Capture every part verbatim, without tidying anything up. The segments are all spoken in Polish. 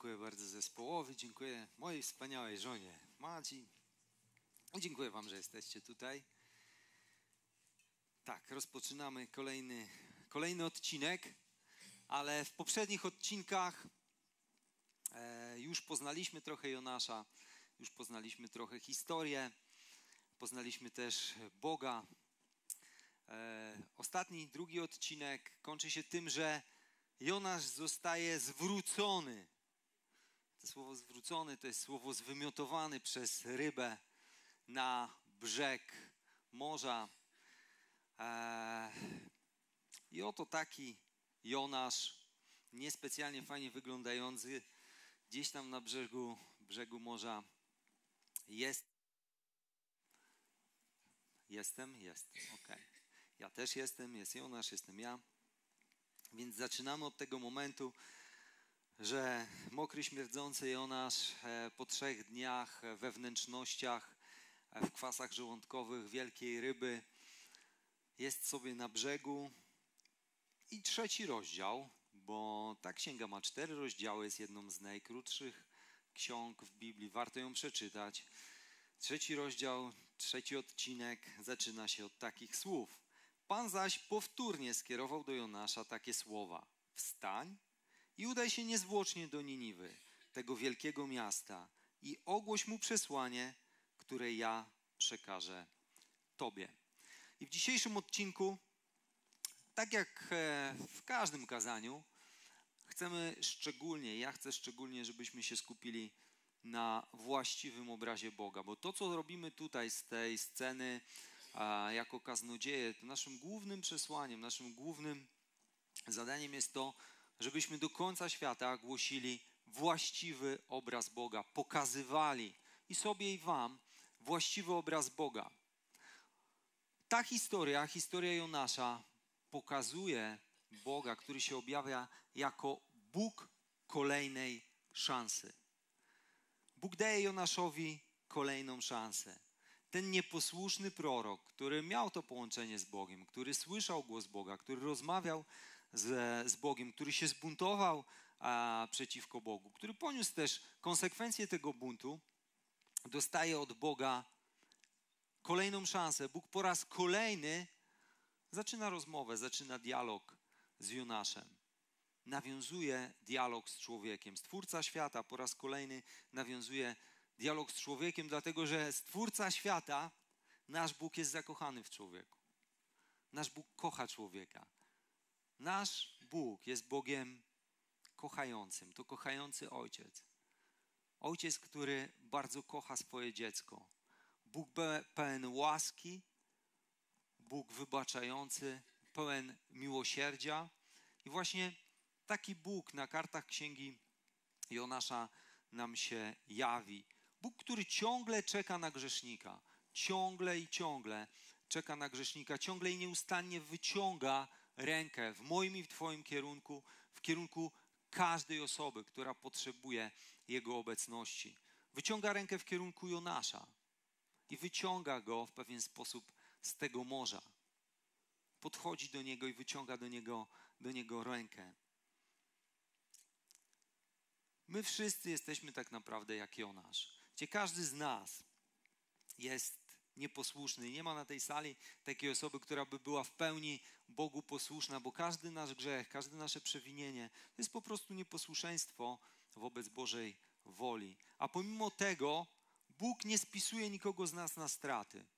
Dziękuję bardzo zespołowi, dziękuję mojej wspaniałej żonie Madzi. Dziękuję wam, że jesteście tutaj. Tak, rozpoczynamy kolejny, kolejny odcinek, ale w poprzednich odcinkach e, już poznaliśmy trochę Jonasza, już poznaliśmy trochę historię, poznaliśmy też Boga. E, ostatni, drugi odcinek kończy się tym, że Jonasz zostaje zwrócony. To słowo zwrócony to jest słowo zwymiotowany przez rybę na brzeg morza. Eee, I oto taki Jonasz, niespecjalnie fajnie wyglądający, gdzieś tam na brzegu, brzegu morza jest. Jestem? Jestem, okej. Okay. Ja też jestem, jest Jonasz, jestem ja. Więc zaczynamy od tego momentu, że mokry, śmierdzący Jonasz po trzech dniach we wnętrznościach, w kwasach żołądkowych wielkiej ryby jest sobie na brzegu. I trzeci rozdział, bo ta księga ma cztery rozdziały, jest jedną z najkrótszych ksiąg w Biblii, warto ją przeczytać. Trzeci rozdział, trzeci odcinek zaczyna się od takich słów. Pan zaś powtórnie skierował do Jonasza takie słowa. Wstań i udaj się niezwłocznie do Niniwy, tego wielkiego miasta, i ogłoś mu przesłanie, które ja przekażę tobie. I w dzisiejszym odcinku, tak jak w każdym kazaniu, chcemy szczególnie, ja chcę szczególnie, żebyśmy się skupili na właściwym obrazie Boga, bo to, co robimy tutaj z tej sceny a, jako kaznodzieje, to naszym głównym przesłaniem, naszym głównym zadaniem jest to, żebyśmy do końca świata głosili właściwy obraz Boga, pokazywali i sobie, i wam właściwy obraz Boga. Ta historia, historia Jonasza, pokazuje Boga, który się objawia jako Bóg kolejnej szansy. Bóg daje Jonaszowi kolejną szansę. Ten nieposłuszny prorok, który miał to połączenie z Bogiem, który słyszał głos Boga, który rozmawiał z, z Bogiem, który się zbuntował a, przeciwko Bogu, który poniósł też konsekwencje tego buntu, dostaje od Boga kolejną szansę. Bóg po raz kolejny zaczyna rozmowę, zaczyna dialog z Jonaszem. Nawiązuje dialog z człowiekiem. Stwórca świata po raz kolejny nawiązuje dialog z człowiekiem, dlatego że Stwórca świata, nasz Bóg, jest zakochany w człowieku. Nasz Bóg kocha człowieka. Nasz Bóg jest Bogiem kochającym. To kochający Ojciec. Ojciec, który bardzo kocha swoje dziecko. Bóg pełen łaski, Bóg wybaczający, pełen miłosierdzia. I właśnie taki Bóg na kartach księgi Jonasza nam się jawi. Bóg, który ciągle czeka na grzesznika. Ciągle i ciągle czeka na grzesznika. Ciągle i nieustannie wyciąga rękę w moim i w twoim kierunku, w kierunku każdej osoby, która potrzebuje Jego obecności. Wyciąga rękę w kierunku Jonasza i wyciąga go w pewien sposób z tego morza. Podchodzi do niego i wyciąga do niego, do niego rękę. My wszyscy jesteśmy tak naprawdę jak Jonasz. Gdzie każdy z nas jest nieposłuszny. Nie ma na tej sali takiej osoby, która by była w pełni Bogu posłuszna, bo każdy nasz grzech, każde nasze przewinienie to jest po prostu nieposłuszeństwo wobec Bożej woli. A pomimo tego Bóg nie spisuje nikogo z nas na straty.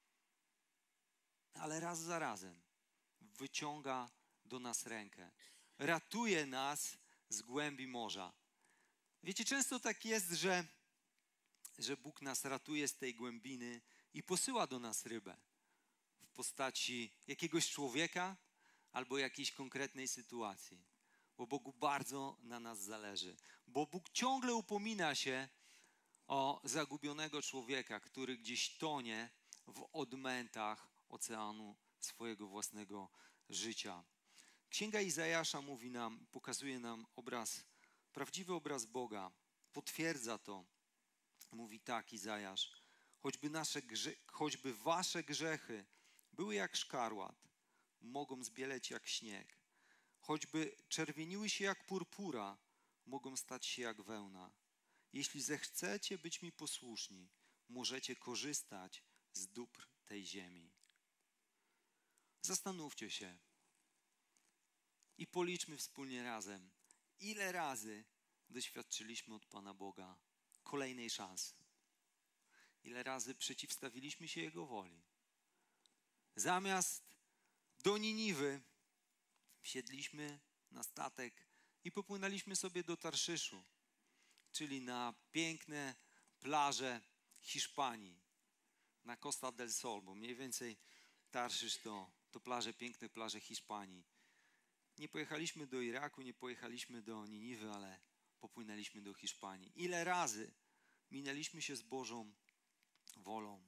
Ale raz za razem wyciąga do nas rękę. Ratuje nas z głębi morza. Wiecie, często tak jest, że, że Bóg nas ratuje z tej głębiny i posyła do nas rybę w postaci jakiegoś człowieka albo jakiejś konkretnej sytuacji. Bo Bogu bardzo na nas zależy. Bo Bóg ciągle upomina się o zagubionego człowieka, który gdzieś tonie w odmętach oceanu swojego własnego życia. Księga Izajasza mówi nam, pokazuje nam obraz, prawdziwy obraz Boga. Potwierdza to. Mówi tak Izajasz. Choćby, nasze grze, choćby wasze grzechy były jak szkarłat, mogą zbieleć jak śnieg. Choćby czerwieniły się jak purpura, mogą stać się jak wełna. Jeśli zechcecie być mi posłuszni, możecie korzystać z dóbr tej ziemi. Zastanówcie się i policzmy wspólnie razem, ile razy doświadczyliśmy od Pana Boga kolejnej szansy. Ile razy przeciwstawiliśmy się Jego woli. Zamiast do Niniwy wsiedliśmy na statek i popłynęliśmy sobie do Tarszyszu, czyli na piękne plaże Hiszpanii, na Costa del Sol, bo mniej więcej Tarszysz to, to plaże, piękne plaże Hiszpanii. Nie pojechaliśmy do Iraku, nie pojechaliśmy do Niniwy, ale popłynęliśmy do Hiszpanii. Ile razy minęliśmy się z Bożą wolą.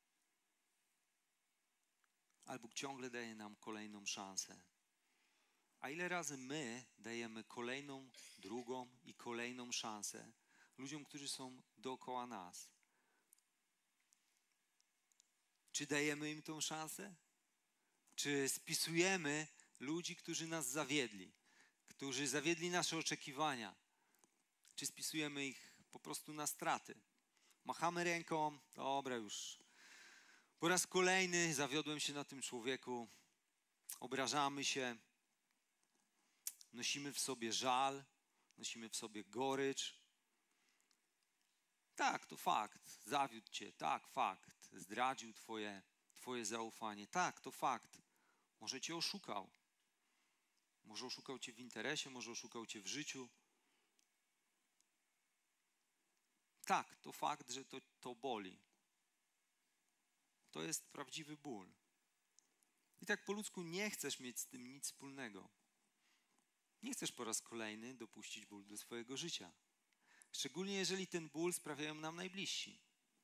Ale Bóg ciągle daje nam kolejną szansę. A ile razy my dajemy kolejną, drugą i kolejną szansę ludziom, którzy są dookoła nas? Czy dajemy im tą szansę? Czy spisujemy ludzi, którzy nas zawiedli, którzy zawiedli nasze oczekiwania? Czy spisujemy ich po prostu na straty? Machamy ręką, dobra już. Po raz kolejny zawiodłem się na tym człowieku, obrażamy się, nosimy w sobie żal, nosimy w sobie gorycz. Tak, to fakt, zawiódł cię, tak, fakt, zdradził twoje, twoje zaufanie, tak, to fakt, może cię oszukał. Może oszukał cię w interesie, może oszukał cię w życiu. Tak, to fakt, że to, to boli. To jest prawdziwy ból. I tak po ludzku nie chcesz mieć z tym nic wspólnego. Nie chcesz po raz kolejny dopuścić ból do swojego życia. Szczególnie jeżeli ten ból sprawiają nam najbliżsi.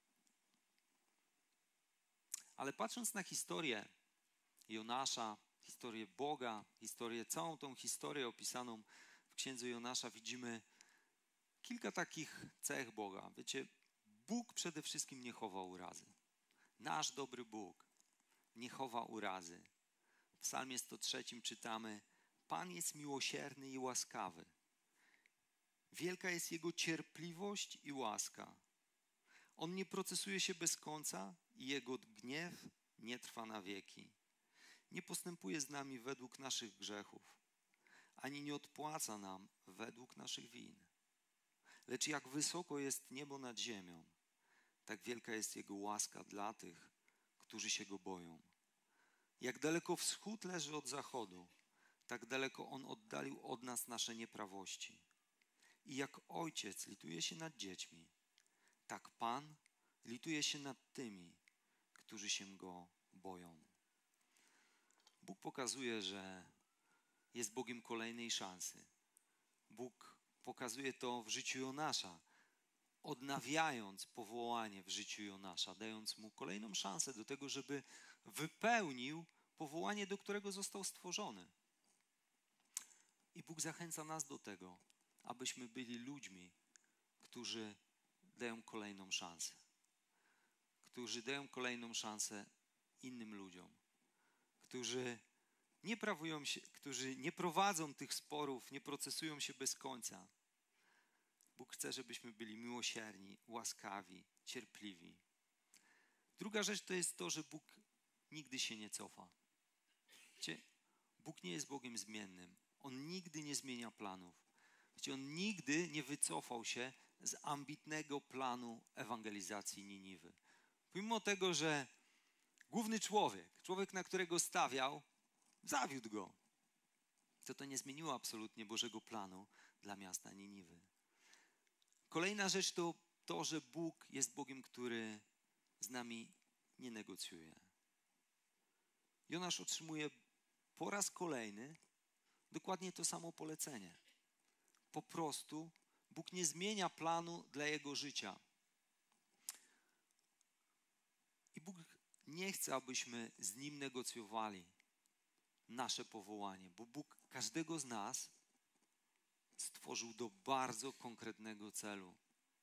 Ale patrząc na historię Jonasza, historię Boga, historię, całą tą historię opisaną w księdze Jonasza, widzimy kilka takich cech Boga. Wiecie, Bóg przede wszystkim nie chowa urazy. Nasz dobry Bóg nie chowa urazy. W psalmie sto trzy czytamy: Pan jest miłosierny i łaskawy. Wielka jest Jego cierpliwość i łaska. On nie procesuje się bez końca i Jego gniew nie trwa na wieki. Nie postępuje z nami według naszych grzechów, ani nie odpłaca nam według naszych win. Lecz jak wysoko jest niebo nad ziemią, tak wielka jest Jego łaska dla tych, którzy się Go boją. Jak daleko wschód leży od zachodu, tak daleko On oddalił od nas nasze nieprawości. I jak ojciec lituje się nad dziećmi, tak Pan lituje się nad tymi, którzy się Go boją. Bóg pokazuje, że jest Bogiem kolejnej szansy. Bóg pokazuje to w życiu Jonasza, odnawiając powołanie w życiu Jonasza, dając mu kolejną szansę do tego, żeby wypełnił powołanie, do którego został stworzony. I Bóg zachęca nas do tego, abyśmy byli ludźmi, którzy dają kolejną szansę. Którzy dają kolejną szansę innym ludziom. Którzy nie prawują się, którzy nie prowadzą tych sporów, nie procesują się bez końca. Bóg chce, żebyśmy byli miłosierni, łaskawi, cierpliwi. Druga rzecz to jest to, że Bóg nigdy się nie cofa. Wiecie, Bóg nie jest Bogiem zmiennym. On nigdy nie zmienia planów. Wiecie, On nigdy nie wycofał się z ambitnego planu ewangelizacji Niniwy. Pomimo tego, że główny człowiek, człowiek, na którego stawiał, zawiódł go. To to nie zmieniło absolutnie Bożego planu dla miasta Niniwy. Kolejna rzecz to to, że Bóg jest Bogiem, który z nami nie negocjuje. Jonasz otrzymuje po raz kolejny dokładnie to samo polecenie. Po prostu Bóg nie zmienia planu dla jego życia. I Bóg nie chce, abyśmy z Nim negocjowali nasze powołanie, bo Bóg każdego z nas stworzył do bardzo konkretnego celu.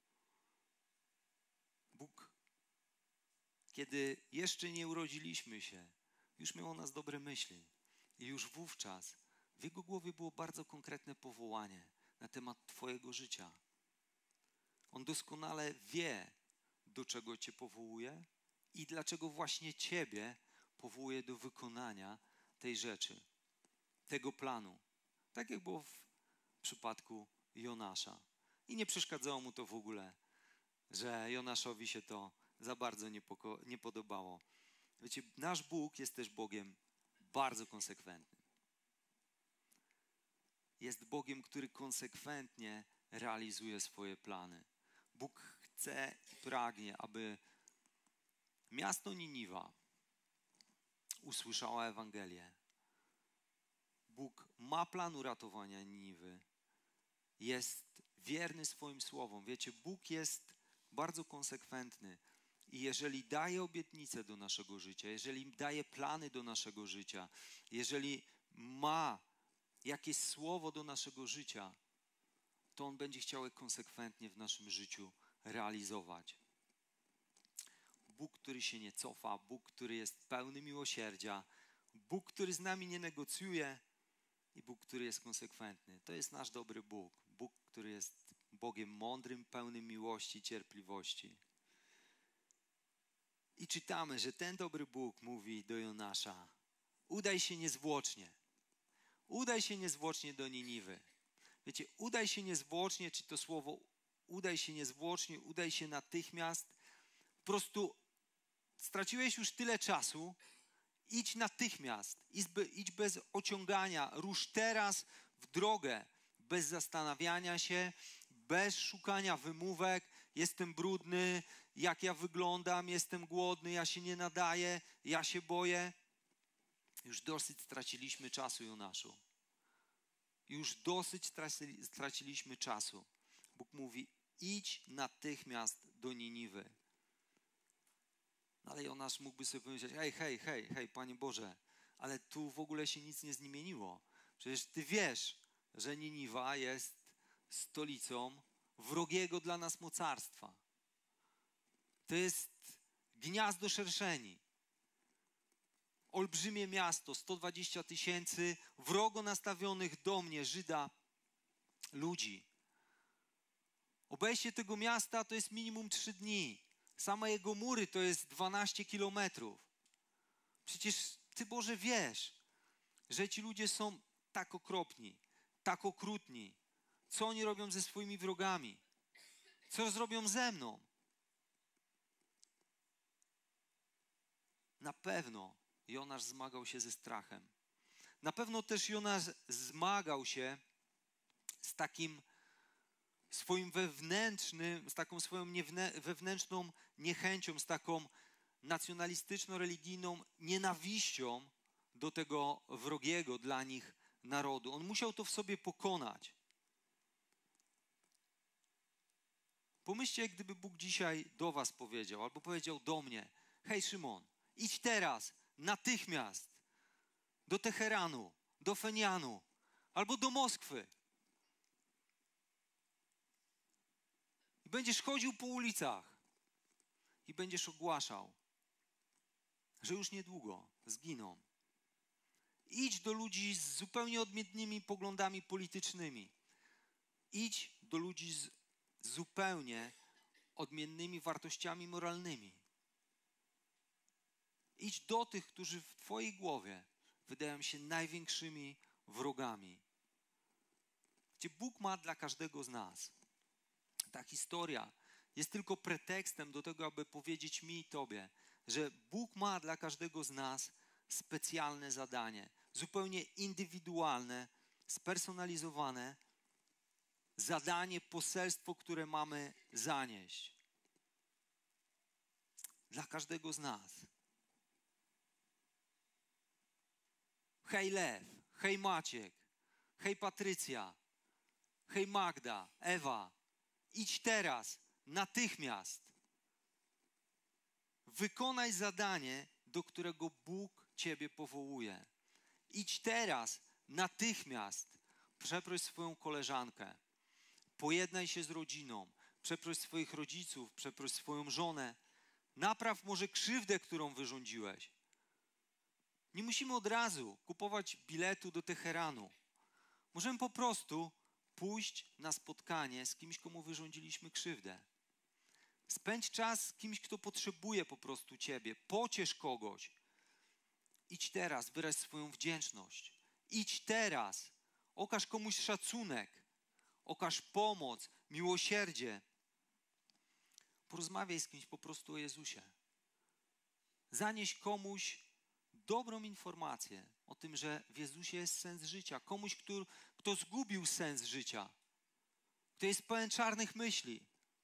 Bóg, kiedy jeszcze nie urodziliśmy się, już miał o nas dobre myśli. I już wówczas w Jego głowie było bardzo konkretne powołanie. na temat twojego życia. On doskonale wie, do czego cię powołuje i dlaczego właśnie ciebie powołuje do wykonania tej rzeczy, tego planu. Tak jak było w przypadku Jonasza. I nie przeszkadzało mu to w ogóle, że Jonaszowi się to za bardzo nie, poko- nie podobało. Wiecie, nasz Bóg jest też Bogiem bardzo konsekwentnym. Jest Bogiem, który konsekwentnie realizuje swoje plany. Bóg chce i pragnie, aby miasto Niniwa usłyszało Ewangelię. Bóg ma plan uratowania Niniwy. Jest wierny swoim słowom. Wiecie, Bóg jest bardzo konsekwentny. I jeżeli daje obietnice do naszego życia, jeżeli daje plany do naszego życia, jeżeli ma jakieś słowo do naszego życia, to On będzie chciał je konsekwentnie w naszym życiu realizować. Bóg, który się nie cofa, Bóg, który jest pełny miłosierdzia, Bóg, który z nami nie negocjuje i Bóg, który jest konsekwentny. To jest nasz dobry Bóg. Bóg, który jest Bogiem mądrym, pełnym miłości, cierpliwości. I czytamy, że ten dobry Bóg mówi do Jonasza: udaj się niezwłocznie. Udaj się niezwłocznie do Niniwy. Wiecie, udaj się niezwłocznie, czy to słowo udaj się niezwłocznie, udaj się natychmiast. Po prostu straciłeś już tyle czasu, idź natychmiast, idź bez ociągania, rusz teraz w drogę, bez zastanawiania się, bez szukania wymówek. Jestem brudny, jak ja wyglądam, jestem głodny, ja się nie nadaję, ja się boję. Już dosyć straciliśmy czasu, Jonaszu. Już dosyć straciliśmy czasu. Bóg mówi: idź natychmiast do Niniwy. No ale Jonasz mógłby sobie powiedzieć: hej, hej, hej, hej, Panie Boże, ale tu w ogóle się nic nie zmieniło. Przecież Ty wiesz, że Niniwa jest stolicą wrogiego dla nas mocarstwa. To jest gniazdo szerszeni. Olbrzymie miasto, sto dwadzieścia tysięcy wrogo nastawionych do mnie, Żyda, ludzi. Obejście tego miasta to jest minimum trzy dni. Same jego mury to jest dwanaście kilometrów. Przecież Ty, Boże, wiesz, że ci ludzie są tak okropni, tak okrutni. Co oni robią ze swoimi wrogami? Co zrobią ze mną? Na pewno Jonasz zmagał się ze strachem. Na pewno też Jonasz zmagał się z takim swoim wewnętrznym, z taką swoją wewnętrzną niechęcią, z taką nacjonalistyczno-religijną nienawiścią do tego wrogiego dla nich narodu. On musiał to w sobie pokonać. Pomyślcie, gdyby Bóg dzisiaj do was powiedział, albo powiedział do mnie: hej Szymon, idź teraz, natychmiast do Teheranu, do Fenianu, albo do Moskwy. I będziesz chodził po ulicach i będziesz ogłaszał, że już niedługo zginą. Idź do ludzi z zupełnie odmiennymi poglądami politycznymi. Idź do ludzi z zupełnie odmiennymi wartościami moralnymi. Idź do tych, którzy w twojej głowie wydają się największymi wrogami. Gdzie Bóg ma dla każdego z nas. Ta historia jest tylko pretekstem do tego, aby powiedzieć mi i tobie, że Bóg ma dla każdego z nas specjalne zadanie, zupełnie indywidualne, spersonalizowane zadanie, poselstwo, które mamy zanieść. Dla każdego z nas. Hej Lew, hej Maciek, hej Patrycja, hej Magda, Ewa, idź teraz, natychmiast. Wykonaj zadanie, do którego Bóg ciebie powołuje. Idź teraz, natychmiast. Przeproś swoją koleżankę. Pojednaj się z rodziną. Przeproś swoich rodziców, przeproś swoją żonę. Napraw może krzywdę, którą wyrządziłeś. Nie musimy od razu kupować biletu do Teheranu. Możemy po prostu pójść na spotkanie z kimś, komu wyrządziliśmy krzywdę. Spędź czas z kimś, kto potrzebuje po prostu ciebie. Pociesz kogoś. Idź teraz, wyraź swoją wdzięczność. Idź teraz, okaż komuś szacunek, okaż pomoc, miłosierdzie. Porozmawiaj z kimś po prostu o Jezusie. Zanieś komuś dobrą informację o tym, że w Jezusie jest sens życia. Komuś, kto, kto zgubił sens życia. Kto jest pełen czarnych myśli.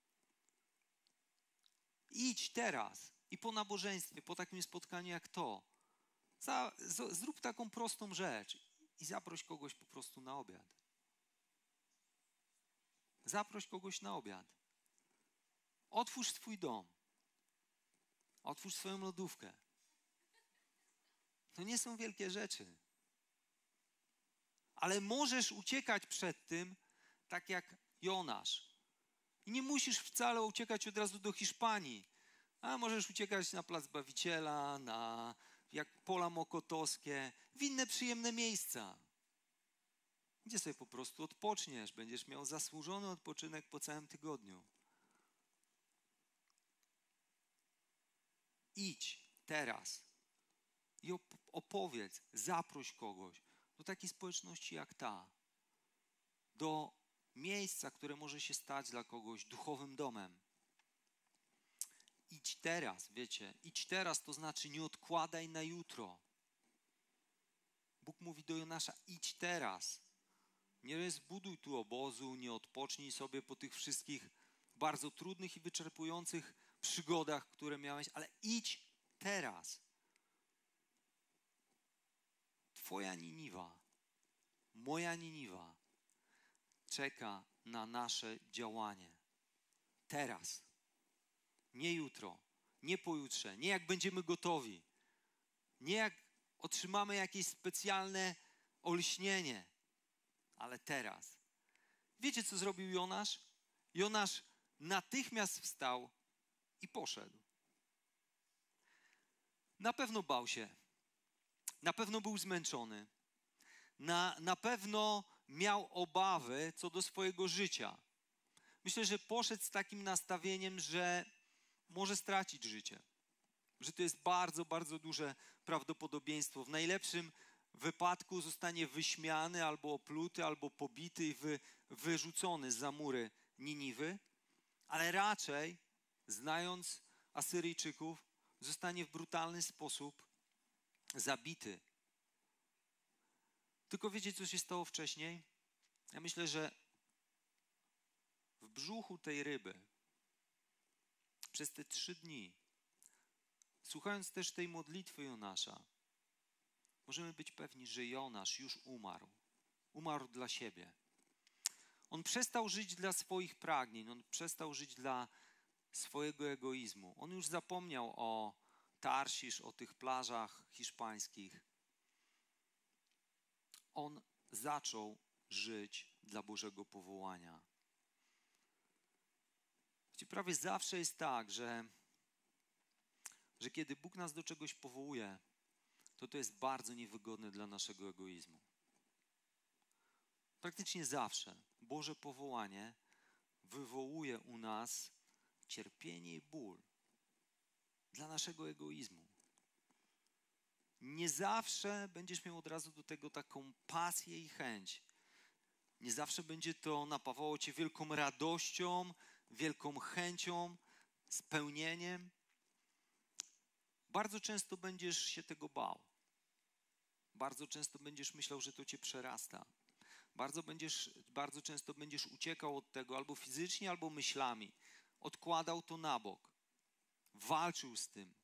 Idź teraz i po nabożeństwie, po takim spotkaniu jak to, za, z, zrób taką prostą rzecz i zaproś kogoś po prostu na obiad. Zaproś kogoś na obiad. Otwórz swój dom. Otwórz swoją lodówkę. To nie są wielkie rzeczy. Ale możesz uciekać przed tym, tak jak Jonasz. I nie musisz wcale uciekać od razu do Hiszpanii. A możesz uciekać na Plac Zbawiciela, na jak Pola Mokotowskie, w inne przyjemne miejsca. Gdzie sobie po prostu odpoczniesz. Będziesz miał zasłużony odpoczynek po całym tygodniu. Idź teraz i opowiedz, zaproś kogoś do takiej społeczności jak ta. Do miejsca, które może się stać dla kogoś duchowym domem. Idź teraz, wiecie, idź teraz to znaczy nie odkładaj na jutro. Bóg mówi do Jonasza, idź teraz. Nie zbuduj tu obozu, nie odpocznij sobie po tych wszystkich bardzo trudnych i wyczerpujących przygodach, które miałeś, ale idź teraz. Twoja Niniwa, moja Niniwa czeka na nasze działanie. Teraz. Nie jutro, nie pojutrze, nie jak będziemy gotowi, nie jak otrzymamy jakieś specjalne olśnienie, ale teraz. Wiecie, co zrobił Jonasz? Jonasz natychmiast wstał i poszedł. Na pewno bał się, na pewno był zmęczony, na, na pewno miał obawy co do swojego życia. Myślę, że poszedł z takim nastawieniem, że może stracić życie. Że to jest bardzo, bardzo duże prawdopodobieństwo. W najlepszym wypadku zostanie wyśmiany, albo opluty, albo pobity i wy, wyrzucony za mury Niniwy, ale raczej, znając Asyryjczyków, zostanie w brutalny sposób zabity. Tylko wiecie, co się stało wcześniej? Ja myślę, że w brzuchu tej ryby przez te trzy dni, słuchając też tej modlitwy Jonasza, możemy być pewni, że Jonasz już umarł. Umarł dla siebie. On przestał żyć dla swoich pragnień, on przestał żyć dla swojego egoizmu. On już zapomniał o Tarsisz, o tych plażach hiszpańskich. On zaczął żyć dla Bożego powołania. Wiecie, prawie zawsze jest tak, że, że kiedy Bóg nas do czegoś powołuje, to to jest bardzo niewygodne dla naszego egoizmu. Praktycznie zawsze Boże powołanie wywołuje u nas cierpienie i ból dla naszego egoizmu. Nie zawsze będziesz miał od razu do tego taką pasję i chęć. Nie zawsze będzie to napawało cię wielką radością, wielką chęcią, spełnieniem. Bardzo często będziesz się tego bał. Bardzo często będziesz myślał, że to cię przerasta. Bardzo, będziesz, bardzo często będziesz uciekał od tego albo fizycznie, albo myślami. Odkładał to na bok. Walczył z tym.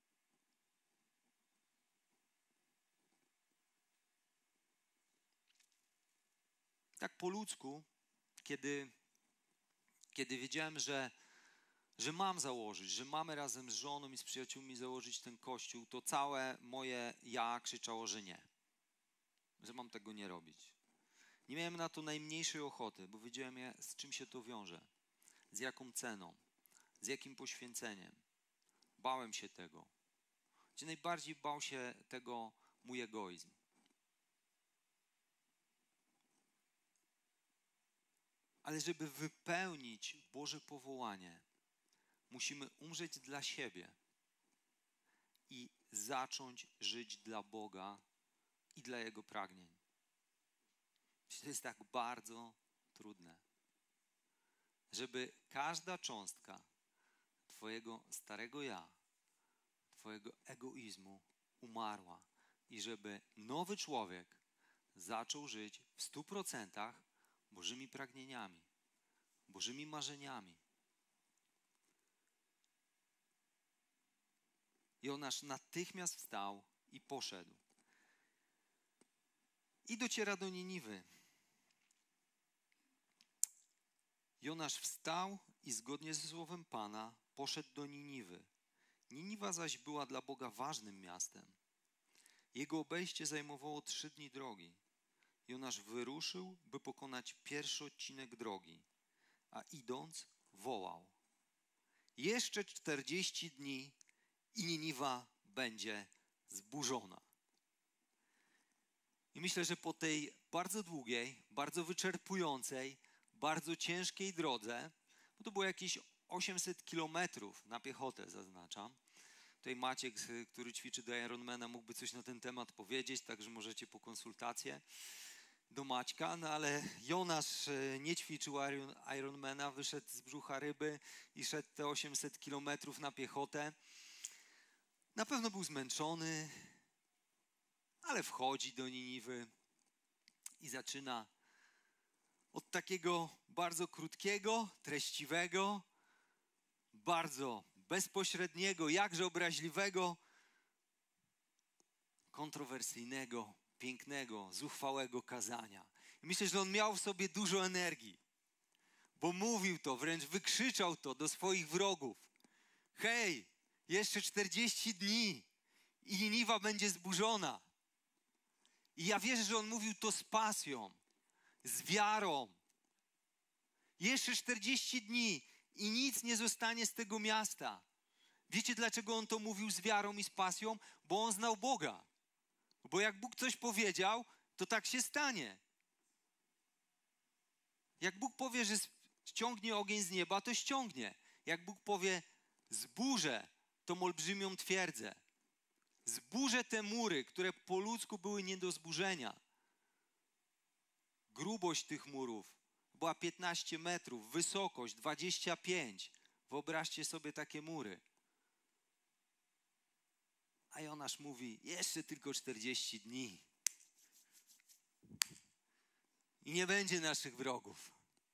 Tak po ludzku, kiedy, kiedy wiedziałem, że, że mam założyć, że mamy razem z żoną i z przyjaciółmi założyć ten kościół, to całe moje ja krzyczało, że nie. Że mam tego nie robić. Nie miałem na to najmniejszej ochoty, bo wiedziałem, z czym się to wiąże. Z jaką ceną, z jakim poświęceniem. Bałem się tego. Gdzie najbardziej bał się tego mój egoizm. Ale żeby wypełnić Boże powołanie, musimy umrzeć dla siebie i zacząć żyć dla Boga i dla Jego pragnień. To jest tak bardzo trudne, żeby każda cząstka Twojego starego ja, Twojego egoizmu umarła i żeby nowy człowiek zaczął żyć w stu procentach Bożymi pragnieniami, Bożymi marzeniami. Jonasz natychmiast wstał i poszedł. I dociera do Niniwy. Jonasz wstał i zgodnie ze słowem Pana poszedł do Niniwy. Niniwa zaś była dla Boga ważnym miastem. Jego obejście zajmowało trzy dni drogi. Jonasz wyruszył, by pokonać pierwszy odcinek drogi, a idąc wołał: jeszcze czterdzieści dni i Niniwa będzie zburzona. I myślę, że po tej bardzo długiej, bardzo wyczerpującej, bardzo ciężkiej drodze, bo to było jakieś osiemset kilometrów na piechotę, zaznaczam. Tutaj Maciek, który ćwiczy do Ironmana, mógłby coś na ten temat powiedzieć, także możecie po konsultację do Maćka, no ale Jonasz nie ćwiczył Ironmana, wyszedł z brzucha ryby i szedł te osiemset kilometrów na piechotę. Na pewno był zmęczony, ale wchodzi do Niniwy i zaczyna od takiego bardzo krótkiego, treściwego, bardzo bezpośredniego, jakże obraźliwego, kontrowersyjnego, pięknego, zuchwałego kazania. I myślę, że on miał w sobie dużo energii, bo mówił to, wręcz wykrzyczał to do swoich wrogów. Hej, jeszcze czterdzieści dni i Niniwa będzie zburzona. I ja wierzę, że on mówił to z pasją, z wiarą. Jeszcze czterdzieści dni i nic nie zostanie z tego miasta. Wiecie, dlaczego on to mówił z wiarą i z pasją? Bo on znał Boga. Bo jak Bóg coś powiedział, to tak się stanie. Jak Bóg powie, że ściągnie ogień z nieba, to ściągnie. Jak Bóg powie, zburzę tą olbrzymią twierdzę. Zburzę te mury, które po ludzku były nie do zburzenia. Grubość tych murów była piętnaście metrów, wysokość dwadzieścia pięć. Wyobraźcie sobie takie mury. A Jonasz mówi, jeszcze tylko czterdzieści dni. I nie będzie naszych wrogów.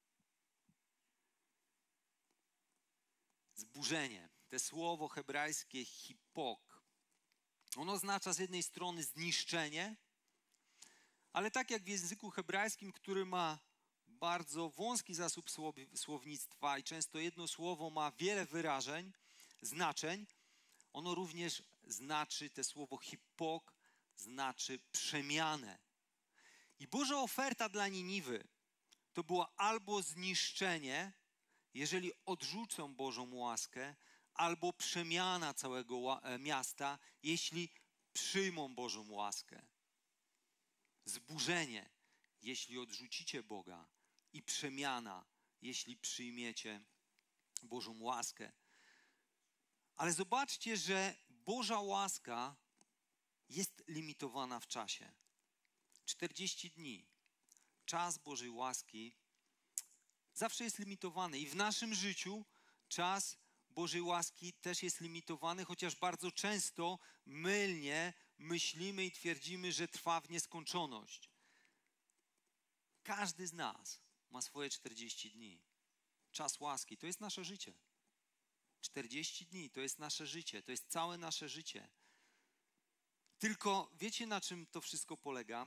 Zburzenie. To słowo hebrajskie hipok. Ono oznacza z jednej strony zniszczenie, ale tak jak w języku hebrajskim, który ma bardzo wąski zasób słownictwa i często jedno słowo ma wiele wyrażeń, znaczeń, ono również znaczy, te słowo hipok znaczy przemianę. I Boża oferta dla Niniwy to było albo zniszczenie, jeżeli odrzucą Bożą łaskę, albo przemiana całego miasta, jeśli przyjmą Bożą łaskę. Zburzenie, jeśli odrzucicie Boga, i przemiana, jeśli przyjmiecie Bożą łaskę. Ale zobaczcie, że Boża łaska jest limitowana w czasie. czterdzieści dni. Czas Bożej łaski zawsze jest limitowany i w naszym życiu czas Bożej łaski też jest limitowany, chociaż bardzo często mylnie myślimy i twierdzimy, że trwa w nieskończoność. Każdy z nas ma swoje czterdzieści dni. Czas łaski to jest nasze życie. czterdzieści dni to jest nasze życie, to jest całe nasze życie. Tylko wiecie, na czym to wszystko polega?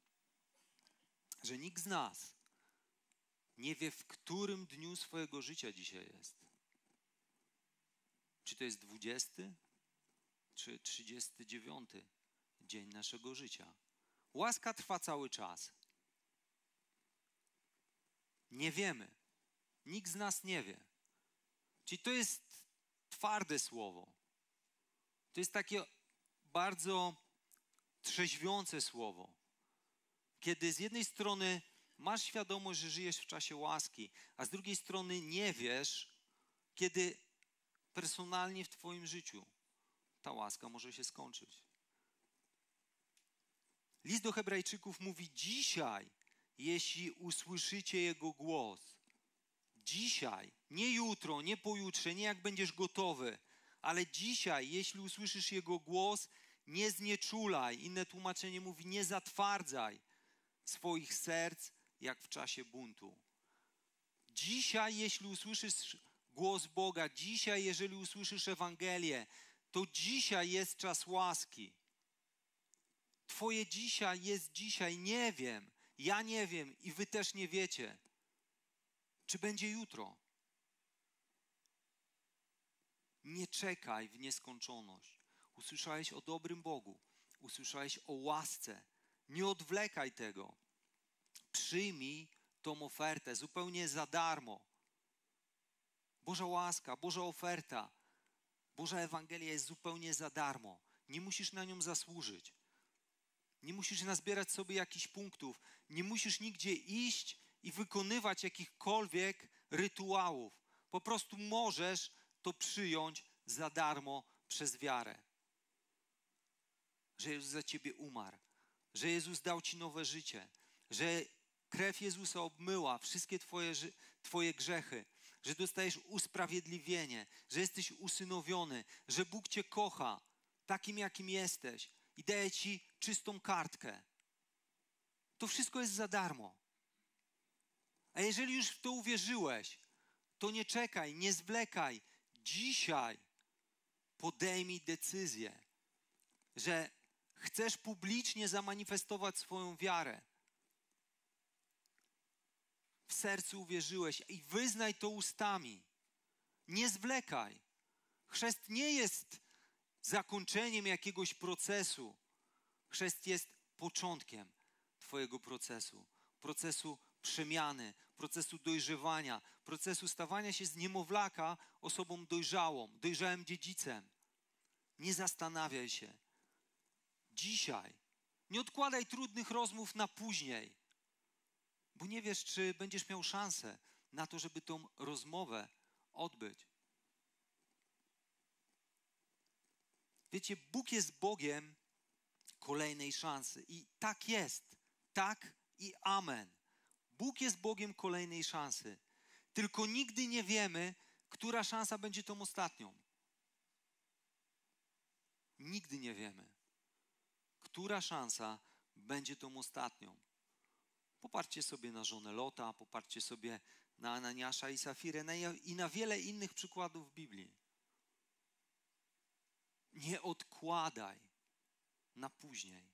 Że nikt z nas nie wie, w którym dniu swojego życia dzisiaj jest. Czy to jest dwudziesty, czy trzydziesty dziewiąty dzień naszego życia. Łaska trwa cały czas. Nie wiemy. Nikt z nas nie wie. Czyli to jest twarde słowo. To jest takie bardzo trzeźwiące słowo. Kiedy z jednej strony masz świadomość, że żyjesz w czasie łaski, a z drugiej strony nie wiesz, kiedy personalnie w twoim życiu ta łaska może się skończyć. List do Hebrajczyków mówi: dzisiaj, jeśli usłyszycie Jego głos, dzisiaj, nie jutro, nie pojutrze, nie jak będziesz gotowy, ale dzisiaj, jeśli usłyszysz Jego głos, nie znieczulaj. Inne tłumaczenie mówi: nie zatwardzaj swoich serc, jak w czasie buntu. Dzisiaj, jeśli usłyszysz głos Boga, dzisiaj, jeżeli usłyszysz Ewangelię, to dzisiaj jest czas łaski. Twoje dzisiaj jest dzisiaj. Nie wiem, ja nie wiem i wy też nie wiecie, czy będzie jutro. Nie czekaj w nieskończoność. Usłyszałeś o dobrym Bogu, usłyszałeś o łasce. Nie odwlekaj tego. Przyjmij tą ofertę zupełnie za darmo. Boża łaska, Boża oferta, Boża Ewangelia jest zupełnie za darmo. Nie musisz na nią zasłużyć. Nie musisz nazbierać sobie jakichś punktów. Nie musisz nigdzie iść i wykonywać jakichkolwiek rytuałów. Po prostu możesz to przyjąć za darmo przez wiarę. Że Jezus za ciebie umarł. Że Jezus dał ci nowe życie. Że krew Jezusa obmyła wszystkie twoje, twoje grzechy. Że dostajesz usprawiedliwienie. Że jesteś usynowiony. Że Bóg cię kocha takim, jakim jesteś. I daje ci czystą kartkę. To wszystko jest za darmo. A jeżeli już w to uwierzyłeś, to nie czekaj, nie zwlekaj. Dzisiaj podejmij decyzję, że chcesz publicznie zamanifestować swoją wiarę. W sercu uwierzyłeś i wyznaj to ustami. Nie zwlekaj. Chrzest nie jest zakończeniem jakiegoś procesu. Chrzest jest początkiem twojego procesu. Procesu przemiany, procesu dojrzewania, procesu stawania się z niemowlaka osobą dojrzałą, dojrzałym dziedzicem. Nie zastanawiaj się. Dzisiaj. Nie odkładaj trudnych rozmów na później, bo nie wiesz, czy będziesz miał szansę na to, żeby tą rozmowę odbyć. Wiecie, Bóg jest Bogiem kolejnej szansy. I tak jest. Tak i amen. Bóg jest Bogiem kolejnej szansy. Tylko nigdy nie wiemy, która szansa będzie tą ostatnią. Nigdy nie wiemy, która szansa będzie tą ostatnią. Popatrzcie sobie na żonę Lota, popatrzcie sobie na Ananiasza i Safirę i na wiele innych przykładów w Biblii. Nie odkładaj na później.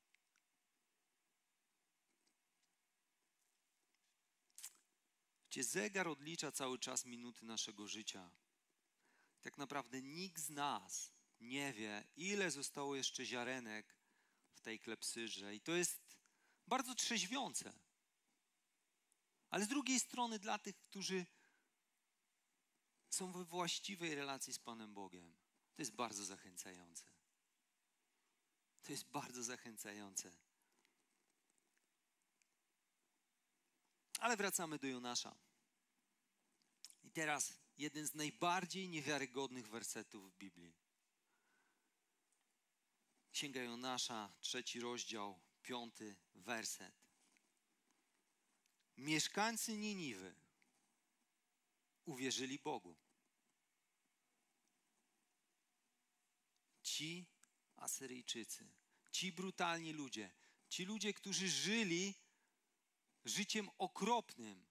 Gdzie zegar odlicza cały czas minuty naszego życia. Tak naprawdę nikt z nas nie wie, ile zostało jeszcze ziarenek w tej klepsydrze. I to jest bardzo trzeźwiące. Ale z drugiej strony dla tych, którzy są we właściwej relacji z Panem Bogiem, to jest bardzo zachęcające. To jest bardzo zachęcające. Ale wracamy do Jonasza. I teraz jeden z najbardziej niewiarygodnych wersetów w Biblii. Księga Jonasza, trzeci rozdział, piąty werset. Mieszkańcy Niniwy uwierzyli Bogu. Ci Asyryjczycy, ci brutalni ludzie, ci ludzie, którzy żyli życiem okropnym,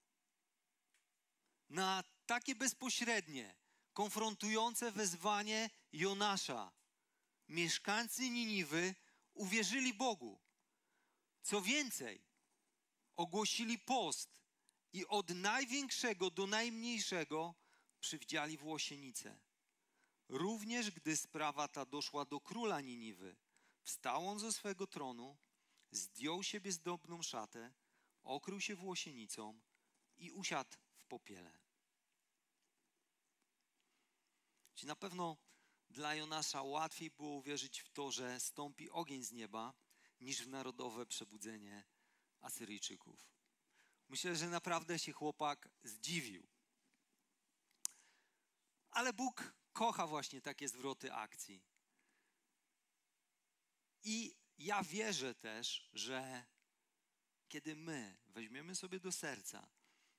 na takie bezpośrednie, konfrontujące wezwanie Jonasza, mieszkańcy Niniwy uwierzyli Bogu. Co więcej, ogłosili post i od największego do najmniejszego przywdziali włosienicę. Również gdy sprawa ta doszła do króla Niniwy, wstał on ze swego tronu, zdjął siebie zdobną szatę, okrył się włosienicą i usiadł w popiele. Czyli na pewno dla Jonasza łatwiej było uwierzyć w to, że stąpi ogień z nieba, niż w narodowe przebudzenie Asyryjczyków. Myślę, że naprawdę się chłopak zdziwił. Ale Bóg kocha właśnie takie zwroty akcji. I ja wierzę też, że kiedy my weźmiemy sobie do serca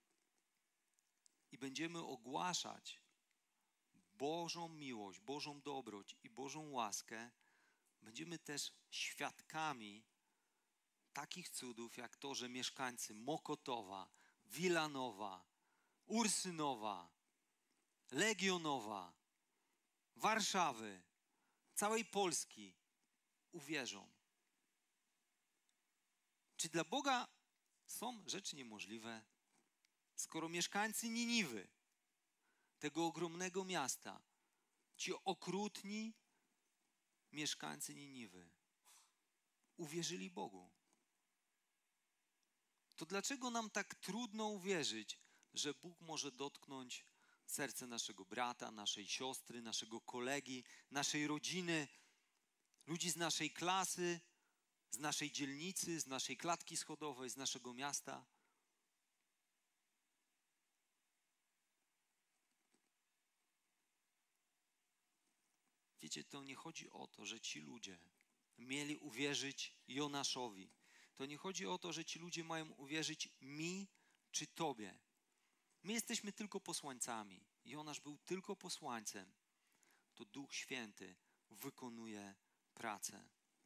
i będziemy ogłaszać Bożą miłość, Bożą dobroć i Bożą łaskę, będziemy też świadkami takich cudów, jak to, że mieszkańcy Mokotowa, Wilanowa, Ursynowa, Legionowa, Warszawy, całej Polski uwierzą. Czy dla Boga są rzeczy niemożliwe? Skoro mieszkańcy Niniwy, tego ogromnego miasta, ci okrutni mieszkańcy Niniwy uwierzyli Bogu, to dlaczego nam tak trudno uwierzyć, że Bóg może dotknąć serce naszego brata, naszej siostry, naszego kolegi, naszej rodziny, ludzi z naszej klasy, z naszej dzielnicy, z naszej klatki schodowej, z naszego miasta? Wiecie, to nie chodzi o to, że ci ludzie mieli uwierzyć Jonaszowi. To nie chodzi o to, że ci ludzie mają uwierzyć mi czy tobie. My jesteśmy tylko posłańcami. Jonasz był tylko posłańcem. To Duch Święty wykonuje pracę.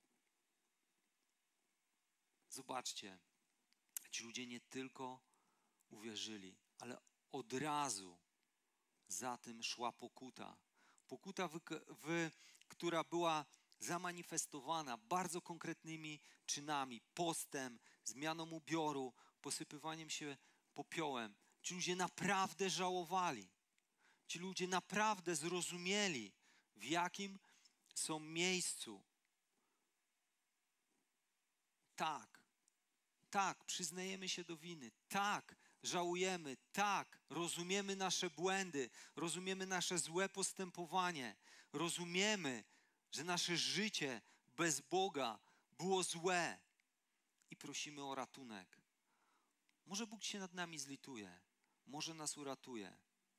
Zobaczcie, ci ludzie nie tylko uwierzyli, ale od razu za tym szła pokuta. Pokuta, wy, wy, która była zamanifestowana bardzo konkretnymi czynami, postem, zmianą ubioru, posypywaniem się popiołem. Ci ludzie naprawdę żałowali. Ci ludzie naprawdę zrozumieli, w jakim są miejscu. Tak, tak, przyznajemy się do winy. Tak, żałujemy. Tak, rozumiemy nasze błędy. Rozumiemy nasze złe postępowanie. Rozumiemy, że nasze życie bez Boga było złe. I prosimy o ratunek. Może Bóg się nad nami zlituje. Może nas uratuje.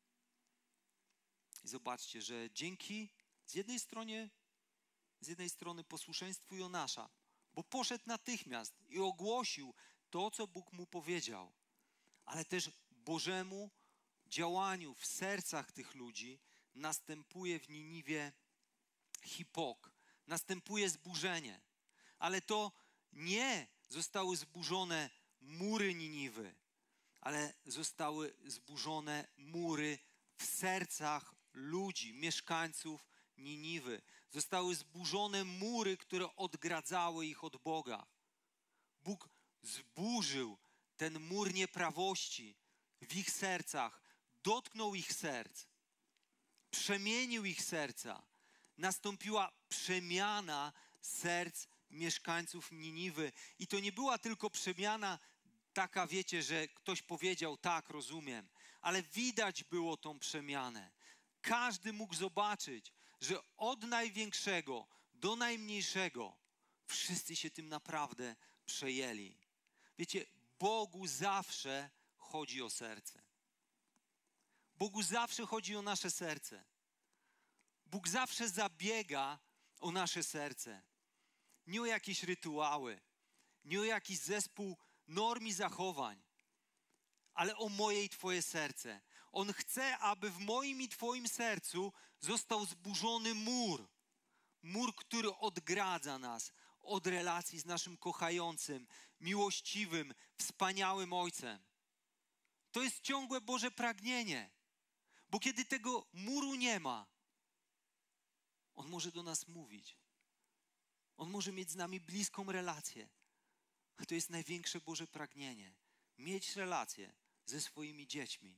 I zobaczcie, że dzięki z jednej strony, z jednej strony posłuszeństwu Jonasza, bo poszedł natychmiast i ogłosił to, co Bóg mu powiedział, ale też Bożemu działaniu w sercach tych ludzi następuje w Niniwie hipok, następuje zburzenie. Ale to nie zostały zburzone mury Niniwy, ale zostały zburzone mury w sercach ludzi, mieszkańców Niniwy. Zostały zburzone mury, które odgradzały ich od Boga. Bóg zburzył ten mur nieprawości w ich sercach, dotknął ich serc, przemienił ich serca. Nastąpiła przemiana serc mieszkańców Niniwy. I to nie była tylko przemiana taka, wiecie, że ktoś powiedział, tak, rozumiem, ale widać było tą przemianę. Każdy mógł zobaczyć, że od największego do najmniejszego wszyscy się tym naprawdę przejęli. Wiecie, Bogu zawsze chodzi o serce. Bogu zawsze chodzi o nasze serce. Bóg zawsze zabiega o nasze serce. Nie o jakieś rytuały, nie o jakiś zespół norm i zachowań, ale o moje i Twoje serce. On chce, aby w moim i Twoim sercu został zburzony mur. Mur, który odgradza nas od relacji z naszym kochającym, miłościwym, wspaniałym Ojcem. To jest ciągłe Boże pragnienie. Bo kiedy tego muru nie ma, On może do nas mówić. On może mieć z nami bliską relację. A to jest największe Boże pragnienie. Mieć relację ze swoimi dziećmi.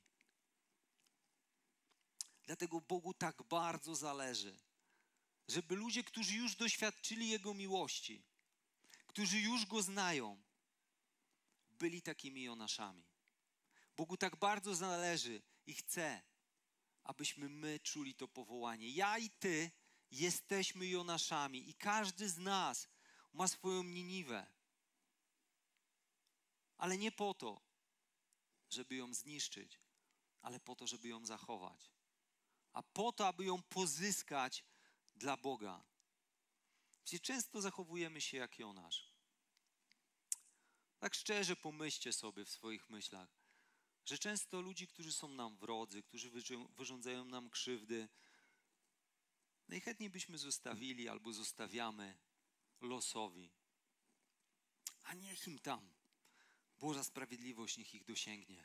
Dlatego Bogu tak bardzo zależy, żeby ludzie, którzy już doświadczyli Jego miłości, którzy już Go znają, byli takimi Jonaszami. Bogu tak bardzo zależy i chce, abyśmy my czuli to powołanie. Ja i Ty jesteśmy Jonaszami i każdy z nas ma swoją Niniwę. Ale nie po to, żeby ją zniszczyć, ale po to, żeby ją zachować. A po to, aby ją pozyskać dla Boga. Wiecie, często zachowujemy się jak Jonasz. Tak szczerze pomyślcie sobie w swoich myślach, że często ludzi, którzy są nam wrodzy, którzy wyrządzają nam krzywdy, najchętniej byśmy zostawili albo zostawiamy losowi. A niech im tam Boża sprawiedliwość niech ich dosięgnie.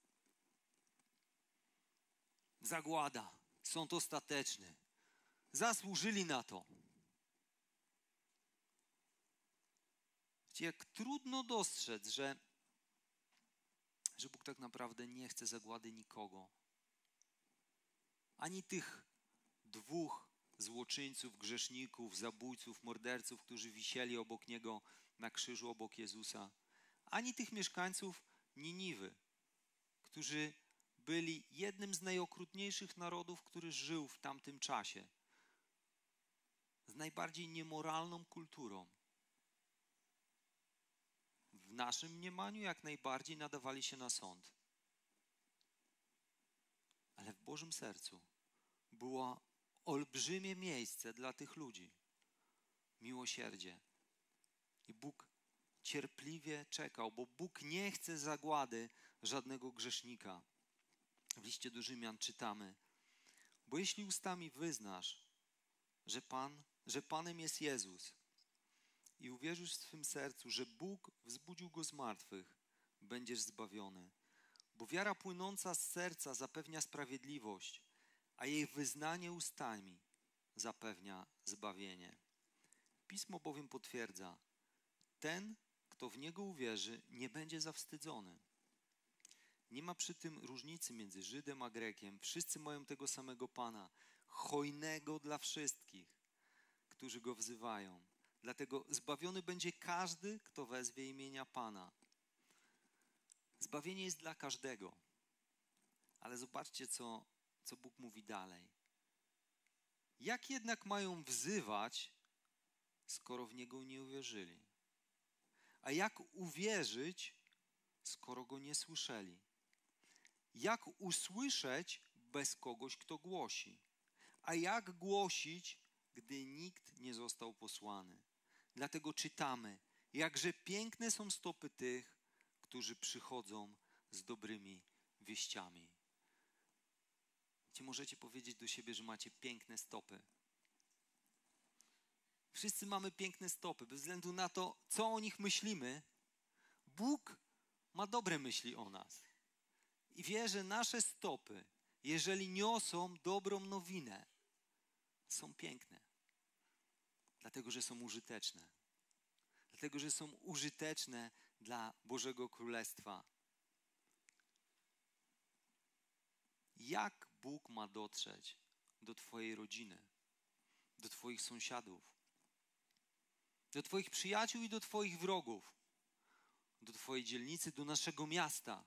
Zagłada, sąd ostateczny. Zasłużyli na to. Wiecie, jak trudno dostrzec, że, że Bóg tak naprawdę nie chce zagłady nikogo. Ani tych dwóch złoczyńców, grzeszników, zabójców, morderców, którzy wisieli obok Niego na krzyżu, obok Jezusa. Ani tych mieszkańców Niniwy, którzy byli jednym z najokrutniejszych narodów, który żył w tamtym czasie. Z najbardziej niemoralną kulturą. W naszym mniemaniu jak najbardziej nadawali się na sąd. Ale w Bożym sercu było olbrzymie miejsce dla tych ludzi. Miłosierdzie. I Bóg cierpliwie czekał, bo Bóg nie chce zagłady żadnego grzesznika. W liście do Rzymian czytamy: bo jeśli ustami wyznasz, że Pan, że Panem jest Jezus i uwierzysz w swym sercu, że Bóg wzbudził Go z martwych, będziesz zbawiony. Bo wiara płynąca z serca zapewnia sprawiedliwość, a jej wyznanie ustami zapewnia zbawienie. Pismo bowiem potwierdza: ten, kto w Niego uwierzy, nie będzie zawstydzony. Nie ma przy tym różnicy między Żydem a Grekiem. Wszyscy mają tego samego Pana, hojnego dla wszystkich, którzy Go wzywają. Dlatego zbawiony będzie każdy, kto wezwie imienia Pana. Zbawienie jest dla każdego. Ale zobaczcie, co, co Bóg mówi dalej. Jak jednak mają wzywać, skoro w Niego nie uwierzyli? A jak uwierzyć, skoro Go nie słyszeli? Jak usłyszeć bez kogoś, kto głosi? A jak głosić, gdy nikt nie został posłany? Dlatego czytamy: jakże piękne są stopy tych, którzy przychodzą z dobrymi wieściami. Czy możecie powiedzieć do siebie, że macie piękne stopy? Wszyscy mamy piękne stopy, bez względu na to, co o nich myślimy. Bóg ma dobre myśli o nas. I wie, że nasze stopy, jeżeli niosą dobrą nowinę, są piękne. Dlatego, że są użyteczne. Dlatego, że są użyteczne dla Bożego Królestwa. Jak Bóg ma dotrzeć do twojej rodziny, do twoich sąsiadów, do twoich przyjaciół i do twoich wrogów, do twojej dzielnicy, do naszego miasta?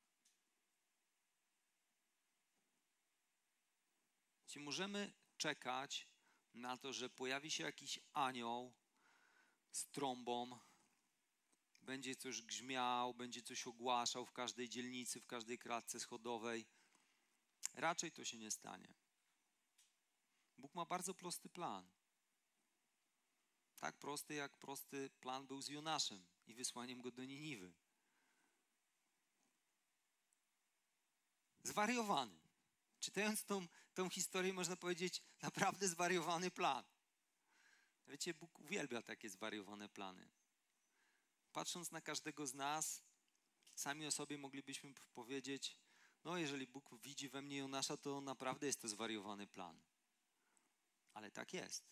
Czy możemy czekać na to, że pojawi się jakiś anioł z trąbą, będzie coś grzmiał, będzie coś ogłaszał w każdej dzielnicy, w każdej klatce schodowej? Raczej to się nie stanie. Bóg ma bardzo prosty plan. Tak prosty, jak prosty plan był z Jonaszem i wysłaniem go do Niniwy. Zwariowany. Czytając tą, tą historię, można powiedzieć, naprawdę zwariowany plan. Wiecie, Bóg uwielbia takie zwariowane plany. Patrząc na każdego z nas, sami o sobie moglibyśmy powiedzieć: no, jeżeli Bóg widzi we mnie Jonasza, to naprawdę jest to zwariowany plan. Ale tak jest.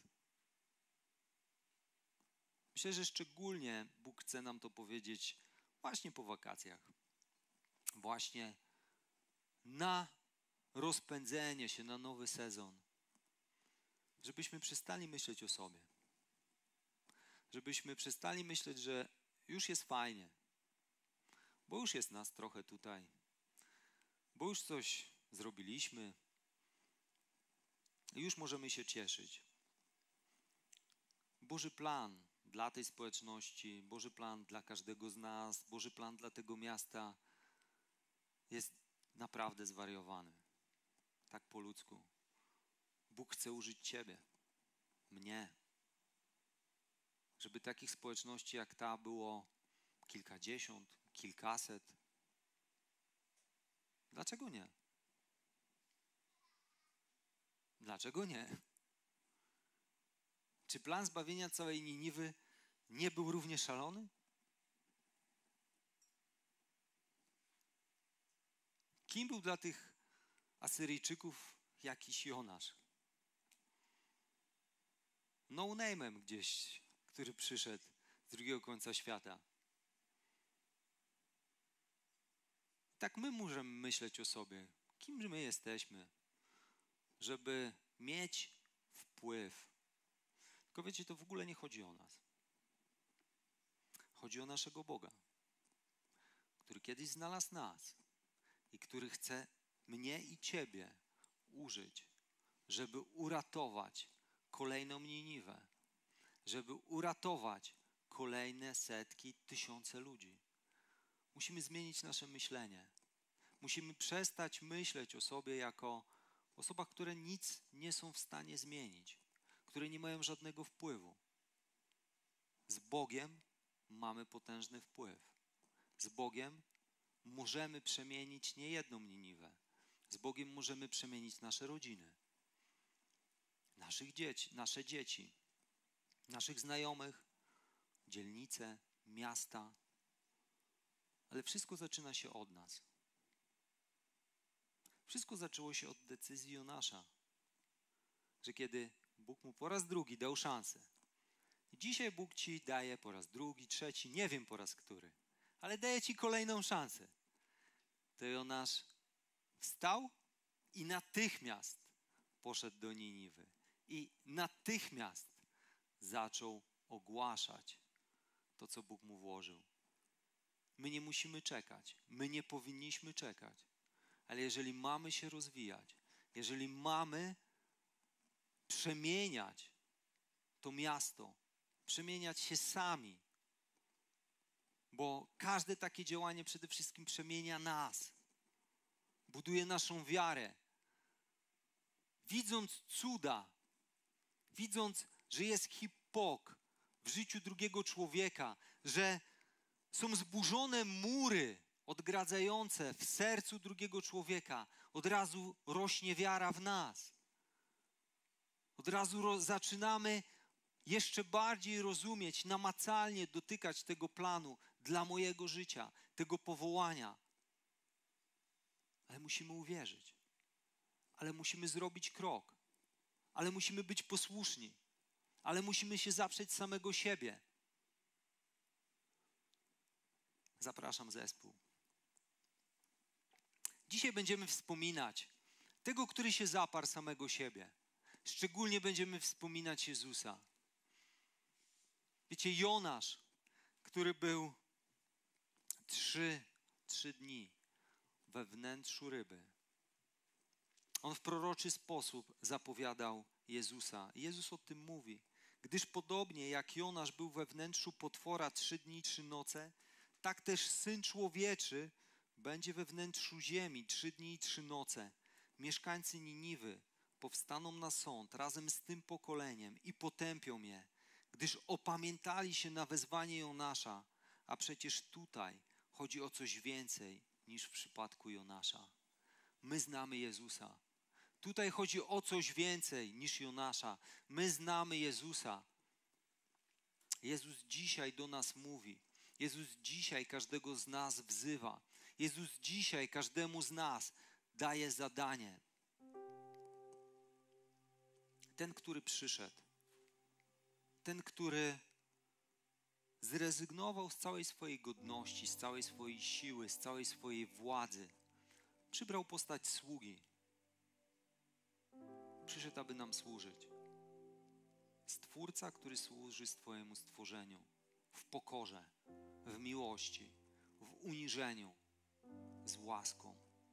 Myślę, że szczególnie Bóg chce nam to powiedzieć właśnie po wakacjach. Właśnie na rozpędzenie się, na nowy sezon. Żebyśmy przestali myśleć o sobie. Żebyśmy przestali myśleć, że już jest fajnie. Bo już jest nas trochę tutaj. Bo już coś zrobiliśmy. I już możemy się cieszyć. Boży plan dla tej społeczności, Boży plan dla każdego z nas, Boży plan dla tego miasta jest naprawdę zwariowany. Tak po ludzku. Bóg chce użyć ciebie, mnie. Żeby takich społeczności jak ta było kilkadziesiąt, kilkaset. Dlaczego nie? Dlaczego nie? Czy plan zbawienia całej Niniwy nie był równie szalony? Kim był dla tych Asyryjczyków jakiś Jonasz? No name'em gdzieś, który przyszedł z drugiego końca świata. Tak my możemy myśleć o sobie. Kim my jesteśmy, żeby mieć wpływ. Tylko wiecie, to w ogóle nie chodzi o nas. Chodzi o naszego Boga, który kiedyś znalazł nas i który chce mnie i ciebie użyć, żeby uratować kolejną Niniwę, żeby uratować kolejne setki, tysiące ludzi. Musimy zmienić nasze myślenie. Musimy przestać myśleć o sobie jako osobach, które nic nie są w stanie zmienić, które nie mają żadnego wpływu. Z Bogiem mamy potężny wpływ. Z Bogiem możemy przemienić niejedną Niniwę. Z Bogiem możemy przemienić nasze rodziny, naszych dzieci, nasze dzieci, naszych znajomych, dzielnice, miasta. Ale wszystko zaczyna się od nas. Wszystko zaczęło się od decyzji Jonasza, że kiedy Bóg mu po raz drugi dał szansę. I dzisiaj Bóg ci daje po raz drugi, trzeci, nie wiem po raz który, ale daje ci kolejną szansę. To Jonasz wstał i natychmiast poszedł do Niniwy. I natychmiast zaczął ogłaszać to, co Bóg mu włożył. My nie musimy czekać. My nie powinniśmy czekać. Ale jeżeli mamy się rozwijać, jeżeli mamy przemieniać to miasto, przemieniać się sami, bo każde takie działanie przede wszystkim przemienia nas, buduje naszą wiarę. Widząc cuda, widząc, że jest hipok w życiu drugiego człowieka, że są zburzone mury odgradzające w sercu drugiego człowieka, od razu rośnie wiara w nas. Od razu ro- zaczynamy jeszcze bardziej rozumieć, namacalnie dotykać tego planu dla mojego życia, tego powołania. Ale musimy uwierzyć. Ale musimy zrobić krok. Ale musimy być posłuszni. Ale musimy się zaprzeć samego siebie. Zapraszam zespół. Dzisiaj będziemy wspominać tego, który się zaparł samego siebie. Szczególnie będziemy wspominać Jezusa. Wiecie, Jonasz, który był trzy, trzy dni we wnętrzu ryby. On w proroczy sposób zapowiadał Jezusa. Jezus o tym mówi. Gdyż podobnie jak Jonasz był we wnętrzu potwora trzy dni, trzy noce, tak też Syn Człowieczy będzie we wnętrzu ziemi trzy dni i trzy noce. Mieszkańcy Niniwy powstaną na sąd razem z tym pokoleniem i potępią je, gdyż opamiętali się na wezwanie Jonasza, a przecież tutaj chodzi o coś więcej niż w przypadku Jonasza. My znamy Jezusa. Tutaj chodzi o coś więcej niż Jonasza. My znamy Jezusa. Jezus dzisiaj do nas mówi. Jezus dzisiaj każdego z nas wzywa. Jezus dzisiaj każdemu z nas daje zadanie. Ten, który przyszedł, ten, który zrezygnował z całej swojej godności, z całej swojej siły, z całej swojej władzy, przybrał postać sługi. Przyszedł, aby nam służyć. Stwórca, który służy swojemu stworzeniu w pokorze, w miłości, w uniżeniu, z łaską.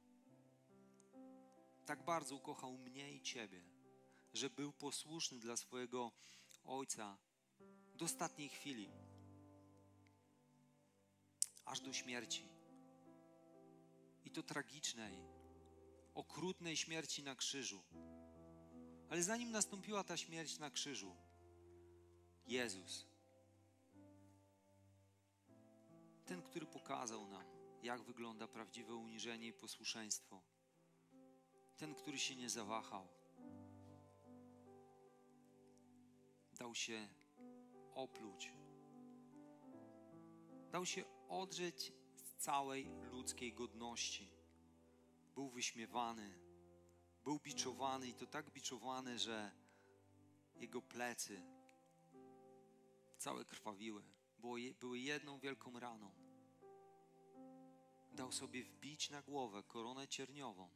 Tak bardzo ukochał mnie i Ciebie, że był posłuszny dla swojego Ojca do ostatniej chwili, aż do śmierci. i to tragicznej, okrutnej śmierci na krzyżu. Ale zanim nastąpiła ta śmierć na krzyżu, Jezus, ten, który pokazał nam, jak wygląda prawdziwe uniżenie i posłuszeństwo, ten, który się nie zawahał, dał się opluć, dał się odrzeć z całej ludzkiej godności. Był wyśmiewany, był biczowany i to tak biczowany, że jego plecy całe krwawiły. Było, były jedną wielką raną. Dał sobie wbić na głowę koronę cierniową.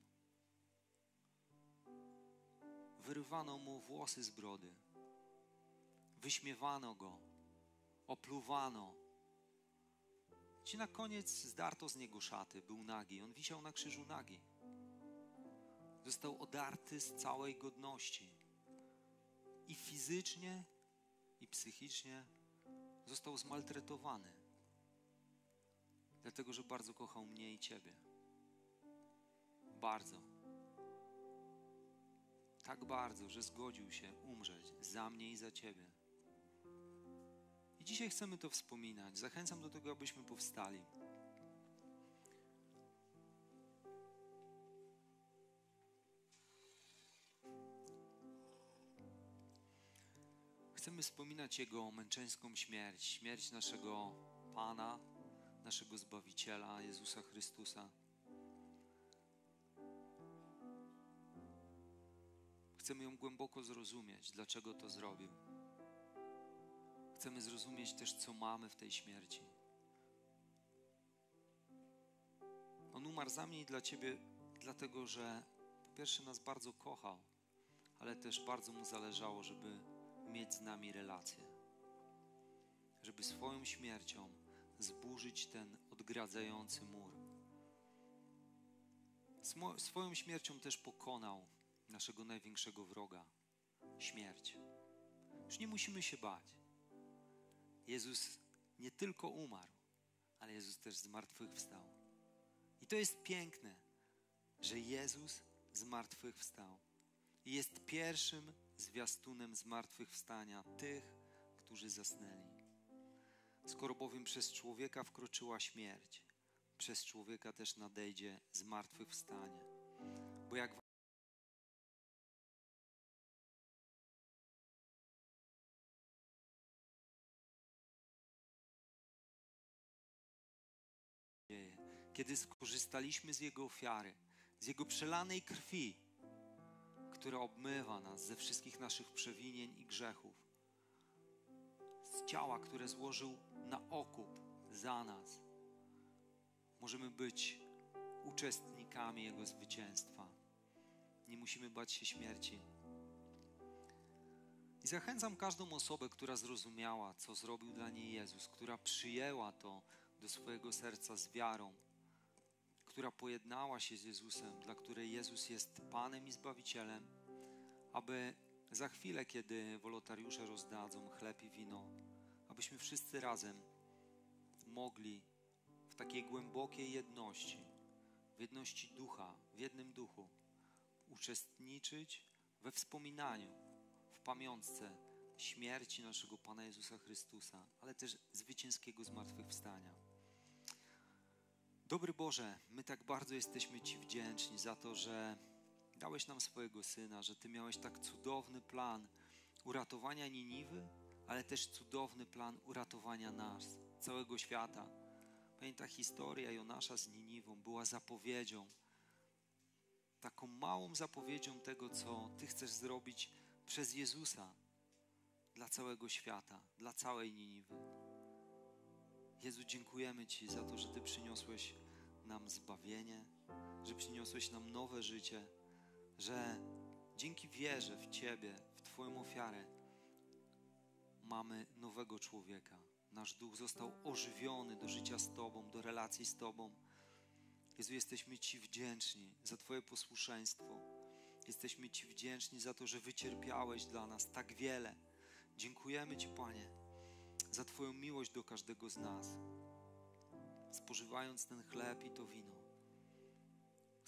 Wyrywano mu włosy z brody. Wyśmiewano go. Opluwano. I na koniec zdarto z niego szaty. Był nagi. On wisiał na krzyżu nagi. Został odarty z całej godności. I fizycznie, i psychicznie został zmaltretowany. Dlatego, że bardzo kochał mnie i Ciebie. Bardzo. Tak bardzo, że zgodził się umrzeć za mnie i za Ciebie. I dzisiaj chcemy to wspominać. Zachęcam do tego, abyśmy powstali. Chcemy wspominać Jego męczeńską śmierć, śmierć naszego Pana, naszego Zbawiciela, Jezusa Chrystusa. Chcemy ją głęboko zrozumieć, dlaczego to zrobił. Chcemy zrozumieć też, co mamy w tej śmierci. On umarł za mnie i dla Ciebie, dlatego że po pierwsze nas bardzo kochał, ale też bardzo Mu zależało, żeby mieć z nami relację. Żeby swoją śmiercią zburzyć ten odgradzający mur. Smo- swoją śmiercią też pokonał naszego największego wroga. Śmierć. Już nie musimy się bać. Jezus nie tylko umarł, ale Jezus też zmartwychwstał. I to jest piękne, że Jezus zmartwychwstał. I jest pierwszym zwiastunem zmartwychwstania tych, którzy zasnęli. Skoro bowiem przez człowieka wkroczyła śmierć, przez człowieka też nadejdzie zmartwychwstanie. Bo jak kiedy skorzystaliśmy z Jego ofiary, z Jego przelanej krwi, która obmywa nas ze wszystkich naszych przewinień i grzechów, z ciała, które złożył na okup za nas, możemy być uczestnikami Jego zwycięstwa. Nie musimy bać się śmierci. I zachęcam każdą osobę, która zrozumiała, co zrobił dla niej Jezus, która przyjęła to do swojego serca z wiarą, która pojednała się z Jezusem, dla której Jezus jest Panem i Zbawicielem, aby za chwilę, kiedy wolontariusze rozdadzą chleb i wino, abyśmy wszyscy razem mogli w takiej głębokiej jedności, w jedności ducha, w jednym duchu uczestniczyć we wspominaniu, w pamiątce śmierci naszego Pana Jezusa Chrystusa, ale też zwycięskiego zmartwychwstania. Dobry Boże, my tak bardzo jesteśmy Ci wdzięczni za to, że dałeś nam swojego Syna, że Ty miałeś tak cudowny plan uratowania Niniwy, ale też cudowny plan uratowania nas, całego świata. Pamięta, historia Jonasza z Niniwą była zapowiedzią, taką małą zapowiedzią tego, co Ty chcesz zrobić przez Jezusa dla całego świata, dla całej Niniwy. Jezu, dziękujemy Ci za to, że Ty przyniosłeś nam zbawienie, że przyniosłeś nam nowe życie, że dzięki wierze w Ciebie, w Twoją ofiarę mamy nowego człowieka. Nasz duch został ożywiony do życia z Tobą, do relacji z Tobą. Jezu, jesteśmy Ci wdzięczni za Twoje posłuszeństwo. Jesteśmy Ci wdzięczni za to, że wycierpiałeś dla nas tak wiele. Dziękujemy Ci, Panie, za Twoją miłość do każdego z nas. Spożywając ten chleb i to wino,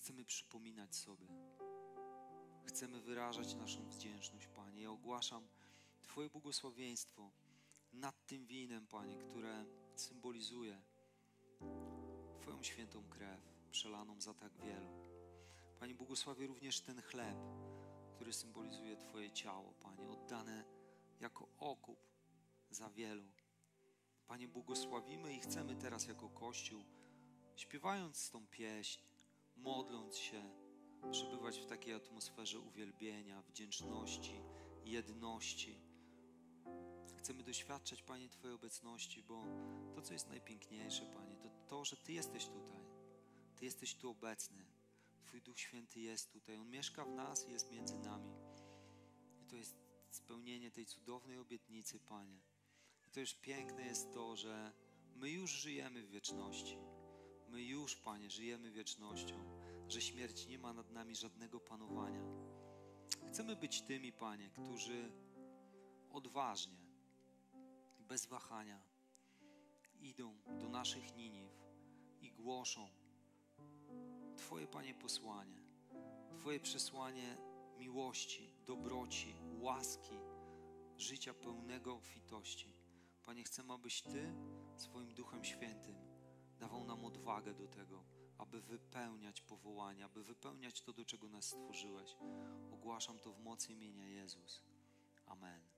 chcemy przypominać sobie. Chcemy wyrażać naszą wdzięczność, Panie. Ja ogłaszam Twoje błogosławieństwo nad tym winem, Panie, które symbolizuje Twoją świętą krew przelaną za tak wielu. Panie, błogosławię również ten chleb, który symbolizuje Twoje ciało, Panie, oddane jako okup za wielu. Panie, błogosławimy i chcemy teraz jako Kościół, śpiewając tą pieśń, modląc się, przebywać w takiej atmosferze uwielbienia, wdzięczności, jedności. Chcemy doświadczać, Panie, Twojej obecności, bo to, co jest najpiękniejsze, Panie, to to, że Ty jesteś tutaj. Ty jesteś tu obecny. Twój Duch Święty jest tutaj. On mieszka w nas i jest między nami. I to jest spełnienie tej cudownej obietnicy, Panie. I to już piękne jest to, że my już żyjemy w wieczności. My już, Panie, żyjemy wiecznością, że śmierć nie ma nad nami żadnego panowania. Chcemy być tymi, Panie, którzy odważnie, bez wahania idą do naszych Niniw i głoszą Twoje, Panie, posłanie, Twoje przesłanie miłości, dobroci, łaski, życia pełnego obfitości. Panie, chcemy, abyś Ty swoim Duchem Świętym dawał nam odwagę do tego, aby wypełniać powołanie, aby wypełniać to, do czego nas stworzyłeś. Ogłaszam to w mocy imienia Jezus. Amen.